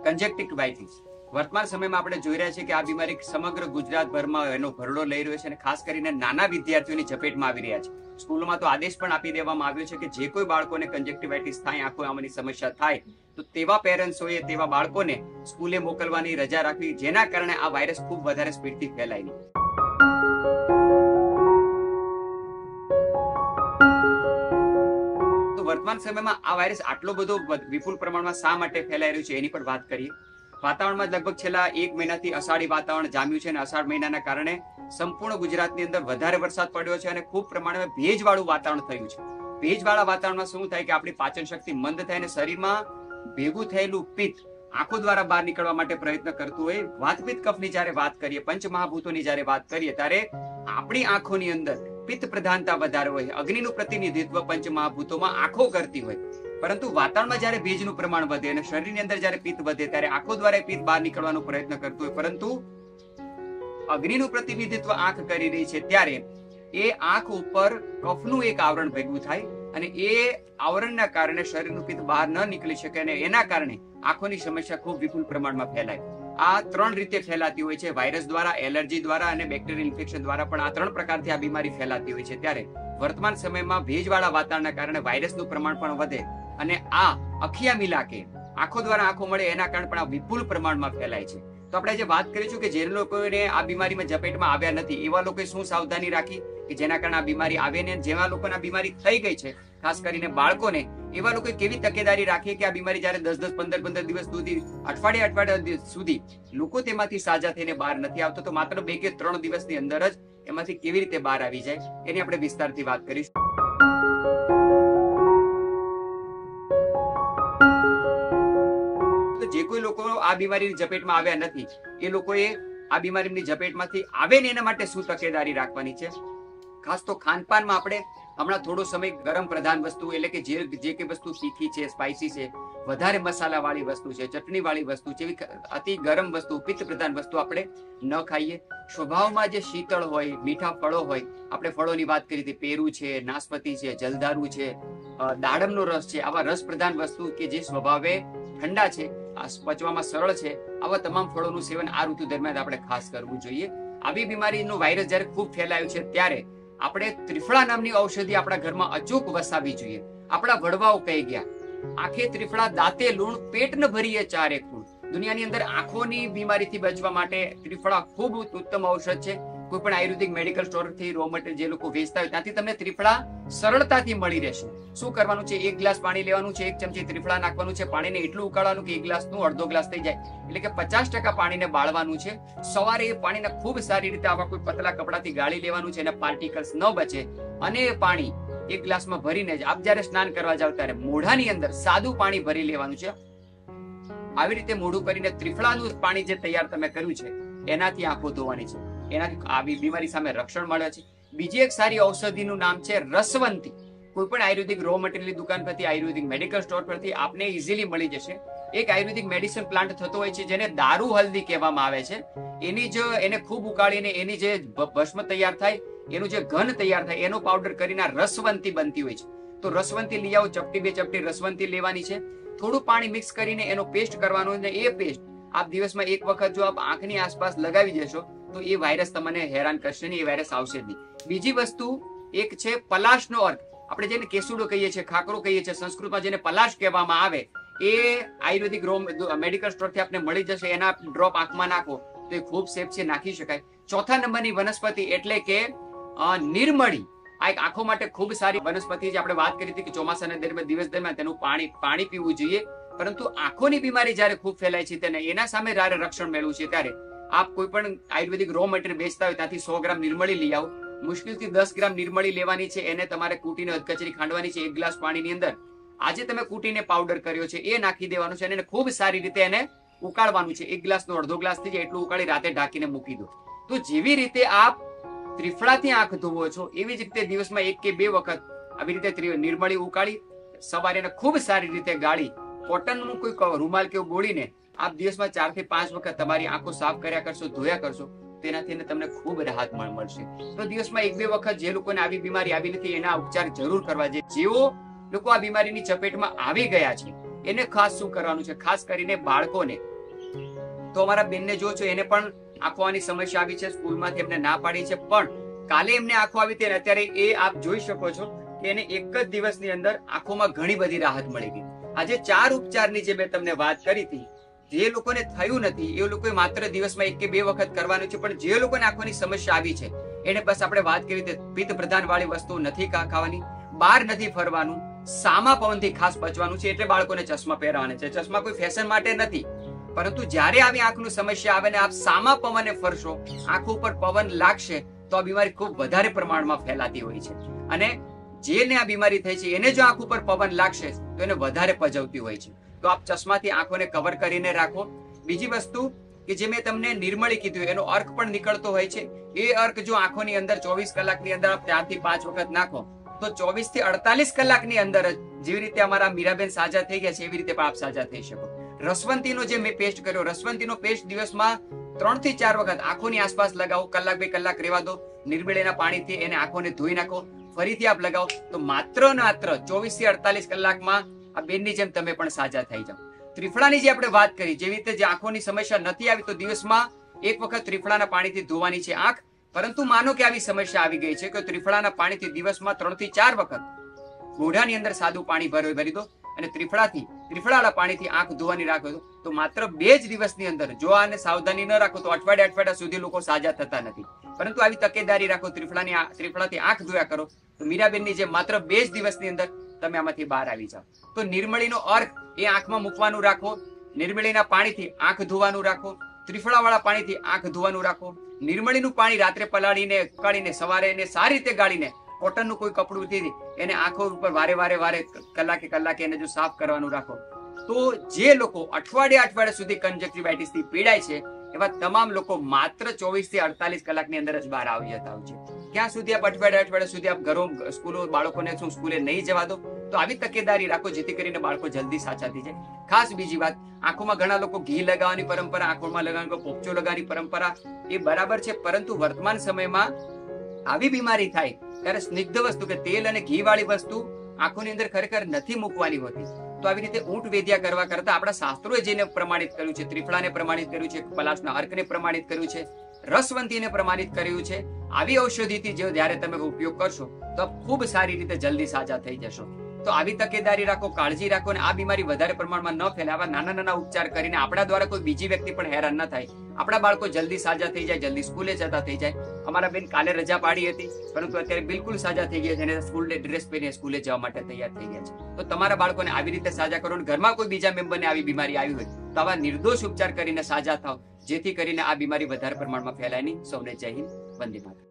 કંજક્ટિવાઇટિસ વર્તમાન સમયમાં આપણે જોઈ રહ્યા છીએ કે આ બીમારી સમગ્ર ગુજરાતભરમાં એનો ભરડો લઈ રહ્યો છે અને ખાસ કરીને નાના વિદ્યાર્થીઓની ઝપેટમાં આવી રહ્યા છે. સ્કૂલોમાં તો આદેશ પણ આપી દેવામાં આવ્યો છે કે જે કોઈ બાળકોને કંજક્ટિવાઇટિસ થાય, આંખો આમાંની સમસ્યા થાય તો તેવા પેરેન્ટ્સોએ તેવા બાળકોને સ્કૂલે મોકલવાની રજા રાખવી, જેના કારણે આ વાયરસ ખૂબ વધારે સ્પીડથી ફેલાય નહીં. વર્તમાન સમયમાં આ વાયરસ આટલો બધો વિપુલ પ્રમાણમાં શા માટે ફેલાઈ રહ્યું છે એની પણ વાત કરીએ. વાતાવરણમાં લગભગ છેલ્લા 1 મહિનાથી અષાઢી વાતાવરણ જામ્યું છે અને અષાઢ મહિનાના કારણે સંપૂર્ણ ગુજરાતની અંદર વધારે વરસાદ પડ્યો છે અને ખૂબ પ્રમાણમાં ભેજવાળું વાતાવરણ થયું છે. ભેજવાળા વાતાવરણમાં શું થાય કે આપણી પાચન શક્તિ મંદ થાય અને શરીરમાં ભેગું થયેલું પિત્ત આંખો દ્વારા બહાર નીકળવા માટે પ્રયત્ન કરતું હોય. વાતપિત્ત કફની જ્યારે વાત કરીએ, પંચમહાભૂતોની જ્યારે વાત કરીએ, ત્યારે આપણી આંખોની અંદર પિત્ત પ્રધાનતા વધારે હોય. અગ્નિનું પ્રતિનિધિત્વ પંચમહાભૂતોમાં આંખો કરતી હોય, પરંતુ વાતાવરણમાં જ્યારે ભેજનું પ્રમાણ વધે અને શરીરની અંદર જ્યારે પિત્ત વધે ત્યારે આંખો દ્વારા પિત્ત બહાર નીકળવાનો પ્રયત્ન કરતું હોય, પરંતુ અગ્નિનું પ્રતિનિધિત્વ આંખ કરી રહી છે ત્યારે એ આંખ ઉપર કફનું એક આવરણ ભેગું થાય અને એ આવરણના કારણે શરીરનું પિત્ત બહાર ન નીકળી શકે અને એના કારણે આંખોની સમસ્યા ખૂબ વિપુલ પ્રમાણમાં ફેલાય. આ 3 રીતે ફેલાતી હોય છે: વાયરસ દ્વારા, એલર્જી દ્વારા અને બેક્ટેરિયલ ઇન્ફેક્શન દ્વારા. પણ આ 3 પ્રકારથી આ બીમારી ફેલાતી હોય છે. ત્યારે વર્તમાન સમયમાં ભેજવાળા વાતાવરણના કારણે વાયરસનું પ્રમાણ પણ વધે અને આ અખિયા મિલાકે આંખો દ્વારા આંખો મળે એના કારણે પણ આ વિપુલ પ્રમાણમાં ફેલાય છે. તો આપણે જે વાત કરીશું કે જે લોકોને આ બીમારીમાં ઝપેટમાં આવ્યા નથી એવા લોકોએ શું સાવધાની રાખી કે જેના કારણે આ બીમારી આવે ને જેવા લોકોને આ બીમારી થઈ ગઈ છે, ખાસ કરીને બાળકોને, એવા લોકોએ કેવી તકેદારી રાખી કે આ બીમારી જયારે 10-10, 15-15 દિવસ સુધી, અઠવાડિયા સુધી લોકો તેમાંથી સાજા થઈને બહાર નથી આવતો, તો માત્ર 2 કે 3 દિવસની અંદર જ એમાંથી કેવી રીતે બહાર આવી જાય એની આપણે વિસ્તારથી વાત કરીશું. જે કોઈ લોકો આ બીમારીની ઝપેટમાં આવ્યા નથી એ લોકોએ આ બીમારીની ઝપેટમાંથી આવે ને એના માટે શું તકેદારી રાખવાની છે. ખાસ તો ખાનપાનમાં આપણે હમણાં થોડો સમય ગરમ પ્રધાન વસ્તુ, એટલે કે જે કઈ વસ્તુ તીખી છે, સ્પાઇસી છે, વધારે મસાલા વાળી વસ્તુ છે, ચટણી વાળી વસ્તુ છે, અતિ ગરમ વસ્તુ, પિત્ત પ્રધાન વસ્તુ આપણે ન ખાઈએ. સ્વભાવમાં જે શીતળ હોય, મીઠા ફળો હોય, આપણે ફળોની વાત કરી હતી, પેરું છે, નાશપતી છે, જલદારુ છે, દાડમનો રસ છે, આવા રસ પ્રધાન વસ્તુ કે જે સ્વભાવે ઠંડા છે, પચવામાં સરળ છે, આવા તમામ ફળોનું સેવન આ ઋતુ દરમિયાન આપણે ખાસ કરવું જોઈએ. આવી બીમારીનો વાયરસ જયારે ખૂબ ફેલાયો છે ત્યારે આપણે ત્રિફળા નામની ઔષધિ આપણા ઘરમાં અચૂક વસાવી જોઈએ. આપણા વડવાઓ કહી ગયા, આંખે ત્રિફળા, દાંતે લૂણ, પેટ ન ભરીએ ચારે ખૂણ. દુનિયાની અંદર આંખોની બીમારીથી બચવા માટે ત્રિફળા ખૂબ ઉત્તમ ઔષધ છે. કોઈ પણ આયુર્વેદિક મેડિકલ સ્ટોરથી રો મટીરિયલ જે લોકો વેચતા હોય ત્યાંથી તમને ત્રિફળા સરળતાથી મળી રહેશે. શું કરવાનું છે? 1 ગ્લાસ પાણી લેવાનું છે, 1 ચમચી ત્રિફળા નાખવાનું છે, પાણીને એટલું ઉકાળવાનું કે 1 ગ્લાસનું અડધો ગ્લાસ થઈ જાય, એટલે કે 50% પાણીને બાળવાનું છે. સવારે એ પાણીને ખૂબ સારી રીતે આવા કોઈ પતલા કપડાથી ગાળી લેવાનું છે અને પાર્ટિકલ્સ ન બચે, અને એ પાણી 1 ગ્લાસમાં ભરીને જ આપ જયારે સ્નાન કરવા જાવ ત્યારે મોઢાની અંદર સાદું પાણી ભરી લેવાનું છે. આવી રીતે મોઢું કરીને ત્રિફળાનું પાણી જે તૈયાર તમે કર્યું છે એનાથી આંખો ધોવાની છે. એનાથી આવી બીમારી સામે રક્ષણ મળે છે. બીજી એક સારી ઔષધિનું નામ છે રસવંતી. કોઈ પણ આયુર્વેદિક રો મટીરિયલ દુકાન પરથી, આયુર્વેદિક મેડિકલ સ્ટોર પરથી આપને ઇઝીલી મળી જશે. એક આયુર્વેદિક મેડિસિન પ્લાન્ટ થતો હોય છે જેને દારૂ હલ્દી કહેવામાં આવે છે. એને ખૂબ ઉકાળીને એની જે ભસ્મ તૈયાર થાય, એનું જે ઘન તૈયાર થાય, એનો પાવડર કરીને રસવંતી બનતી હોય છે. તો રસવંતી લઈ આવો, ચપટી 2 ચપટી રસવંતી લેવાની છે. થોડું પાણી મિક્સ કરીને એનો પેસ્ટ કરવાનો, અને એ પેસ્ટ આપ દિવસમાં 1 વખત જો આપ આંખની આસપાસ લગાવી દેશો તો એ વાયરસ તમને હેરાન કરશે નહીં, એ વાયરસ આવશે જ નહીં. બીજી વસ્તુ એક છે પલાશનો અર્ક. આપણે જેને કેસુડો કહીએ છીએ, ખાકરો કહીએ છીએ, સંસ્કૃતમાં જેને પલાશ કહેવામાં આવે, એ આયુર્વેદિક મેડિકલ સ્ટોરથી આપને મળી જશે. એના ડ્રોપ આંખમાં નાખો તો એ ખૂબ સેફ છે, નાખી શકાય. 4થા નંબરની વનસ્પતિ એટલે કે નિર્મળી. આ એક આંખો માટે ખૂબ સારી વનસ્પતિ છે. આપણે વાત કરી હતી કે ચોમાસાના દિવસ દરમિયાન તેનું પાણી પીવું જોઈએ, પરંતુ આંખોની બીમારી જયારે ખૂબ ફેલાય છે તેને એના સામે જયારે રક્ષણ મેળવવું છે ત્યારે આપ કોઈ પણ આયુર્વેદિક રો મટીરિયલ વેચતા હોય ત્યાંથી 100 ગ્રામ નિર્મળી લઈ આવો. મુશ્કેલથી 10 ગ્રામ નિર્મળી લેવાની છે. એને તમારે કૂટીને અધકચરી ખાંડવાની છે. 1 ગ્લાસ પાણીની અંદર આજે તમે કૂટીને પાવડર કર્યો છે એ નાખી દેવાનું છે અને ખૂબ સારી રીતે એને ઉકાળવાનું છે. 1 ગ્લાસનો અડધો ગ્લાસ થઈ જાય એટલું ઉકાળી રાતે ઢાંકીને મૂકી દો. તો જેવી રીતે આપ ત્રિફળાથી આંખ ધોવો છો એવી જ રીતે દિવસમાં 1 કે 2 વખત આવી રીતે નિર્મળી ઉકાળી સવારે એને ખૂબ સારી રીતે ગાળી કોટનનું કોઈ રૂમાલ કે બોળીને આપ દિવસમાં 4 થી 5 વખત તમારી આંખો સાફ કર્યા કરશો, ધોયા કરશો, તેનાથી તમને ખૂબ રાહત મળશે. તો દિવસમાં 1-2 વખત જે લોકોને આવી બીમારી આવી નથી એના ઉપચાર જરૂર કરવા જોઈએ. જેઓ લોકો આ બીમારીની ચપેટમાં આવી ગયા છે એને ખાસ શું કરવાનું છે? ખાસ કરીને બાળકોને તો અમારા બેનને જો છો, એને પણ આંખો આવવાની સમસ્યા આવી છે, સ્કૂલમાંથી એમને ના પાડી છે, પણ કાલે એમને આંખો આવી હતી. અત્યારે એ આપ જોઈ શકો છો કે એને એક જ દિવસની અંદર આંખોમાં ઘણી બધી રાહત મળી ગઈ. આજે 4 ઉપચારની જે મેં તમને વાત કરી હતી, જે લોકોને થયું નથી એ લોકોએ માત્ર દિવસમાં 1 કે 2 વખત કરવાનું છે. પણ જે લોકોને આંખોની સમસ્યા આવી છે એને બસ આપણે વાત કરી રીતે પિત્ત પ્રધાન વાળી વસ્તુ નથી ખાવાની, બહાર નથી ફરવાનું, સામા પવનથી ખાસ બચવાનું છે. એટલે બાળકોને ચશ્મા પહેરવાના છે. ચશ્મા કોઈ ફેશન માટે નથી, પરંતુ જ્યારે આવી આંખનું સમસ્યા આવે ને આપ સામા પવને ફરશો, આંખ ઉપર પવન લાગશે તો આ બીમારી ખૂબ વધારે પ્રમાણમાં ફેલાતી હોય છે. અને જેને આ બીમારી થઈ છે એને જો આંખ ઉપર પવન લાગશે તો એને વધારે પજવતી હોય છે. તો આપ ચશ્માથી આંખોને કવર કરીને રાખો. બીજી વસ્તુ કે જે મેં તમને નિર્મળી કીધું, એનો અર્ક પણ નીકળતો હોય છે. એ અર્ક જો આંખોની અંદર 24 કલાકની અંદર આપ 4 થી 5 વખત નાખો તો 24 થી 48 કલાકની અંદર જ જેવી રીતે અમારા મીરાબેન સાજા થઈ ગયા છે એવી રીતે પણ આપ સાજા થઈ શકો. રસવંતીનો જે મેં પેસ્ટ કર્યો, રસવંતીનો પેસ્ટ દિવસમાં 3 થી 4 વખત આંખોની આસપાસ લગાવો, કલાક 2 કલાક રહેવા દો, નિર્મળીના પાણીથી એને આંખોને ધોઈ નાખો, ફરીથી આપ લગાવો તો માત્ર 24 થી 48 કલાકમાં આ બેનની જેમ તમે પણ સાજા થઈ જાઓ. ત્રિફળાની જે આપણે વાત કરી, જેવી રીતે જે આંખોની સમસ્યા નથી આવી તો દિવસમાં 1 વખત ત્રિફળાના પાણીથી ધોવાની છે આંખ. પરંતુ માનો કે આવી સમસ્યા આવી ગઈ છે કે ત્રિફળાના પાણીથી દિવસમાં 3 થી 4 વખત મોઢાની અંદર સાદું પાણી ભરી દો અને ત્રિફળાના પાણીથી આંખ ધોવાની રાખો તો માત્ર 2 જ દિવસની અંદર, જો આને સાવધાની ન રાખો તો અઠવાડિયા સુધી લોકો સાજા થતા નથી. પરંતુ આવી તકેદારી રાખો, ત્રિફળાથી આંખ ધોયા કરો તો મીરાબેનની જે માત્ર 2 જ દિવસની અંદર તમે આમાંથી બહાર આવી જાઓ. તો નિર્મળીનો અર્ક એ આંખમાં મૂકવાનું રાખો, નિર્મળીના પાણીથી આંખ ધોવાનું રાખો, ત્રિફળાવાળા પાણીથી આંખ ધોવાનું રાખો. નિર્મળીનું પાણી રાત્રે પલાળીને ઉકાળીને સવારે એને સારી રીતે ગાળીને કોટનનું કોઈ કપડું એને આંખો ઉપર વારે કલાકે એને જો સાફ કરવાનું રાખો તો જે લોકો અઠવાડિયા સુધી કંજક્ટિવાઇટિસ થી પીડાય છે એવા તમામ લોકો માત્ર 24 થી 48 કલાકની અંદર જ બહાર આવી જતા હોય છે. ક્યાં સુધી આપ અઠવાડિયા સુધી આપ ઘરો સ્કૂલો બાળકોને સ્કૂલે નહીં જવા દો. તો આવી તકેદારી રાખો જેથી કરીને બાળકો જલ્દી સાચા થઈ જાય. ખાસ બીજી વાત, આંખોમાં ઘણા લોકો ઘી લગાવવાની પરંપરા, આંખોમાં લગાવવાની પોપચો લગાવવાની પરંપરા એ બરાબર છે, પરંતુ વર્તમાન સમયમાં આવી બીમારી થાય ત્યારે સ્નિગ્ધ વસ્તુ કે તેલ અને ઘી વાળી વસ્તુ આંખોની અંદર ખરેખર નથી મૂકવાની હોતી. તો આવી રીતે ઊંટ વેદ્યા કરવા કરતા આપણા શાસ્ત્રોએ જેને પ્રમાણિત કર્યું છે, ત્રિફળાને પ્રમાણિત કર્યું છે, પલાશના અર્કને પ્રમાણિત કર્યું છે, રસવંતીને પ્રમાણિત કર્યું છે, આવી ઔષધિથી જો જ્યારે તમે ઉપયોગ કરશો તો ખૂબ સારી રીતે જલ્દી સાજા થઈ જશો. તો આવી તકેદારી રાખો, કાળજી રાખો અને આ બીમારી વધારે પ્રમાણમાં ન ફેલે. આવા નાના ઉપચાર કરીને આપણા દ્વારા કોઈ બીજી વ્યક્તિ પણ હેરાન ન થાય, આપણા બાળકો જલ્દી સાજા થઈ જાય, જલ્દી સ્કૂલે જતા થઈ જાય. અમારા બેન કાલે રજા પાડી હતી પરંતુ અત્યારે બિલકુલ સાજા થઈ ગયા છે અને સ્કૂલ ડ્રેસ પહેરીને સ્કૂલે જવા માટે તૈયાર થઈ ગયા છે. તો તમારા બાળકોને આવી રીતે સાજા કરો અને ઘરમાં કોઈ બીજા મેમ્બરને આવી બીમારી આવી હોય તો આવા નિર્દોષ ઉપચાર કરીને સાજા થાવ જેથી કરીને આ બીમારી વધારે પ્રમાણમાં ફેલાય નહીં. સૌને જય હિન્દ, વંદે માતરમ.